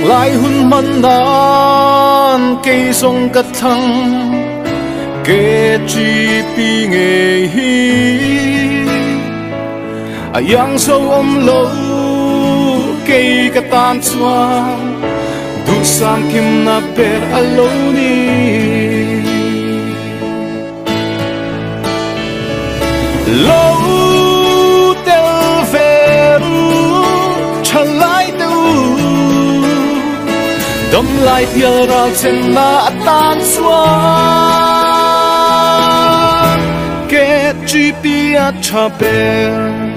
lại hun man nan cây sông cắt thăng kê chi pi nghề hi yang sâu lâu cây cắt tan xoan du sang kim na per aloni lâu tel veru chalai tu đâm lại tia ra trên na tan xoan kết chi pia cha per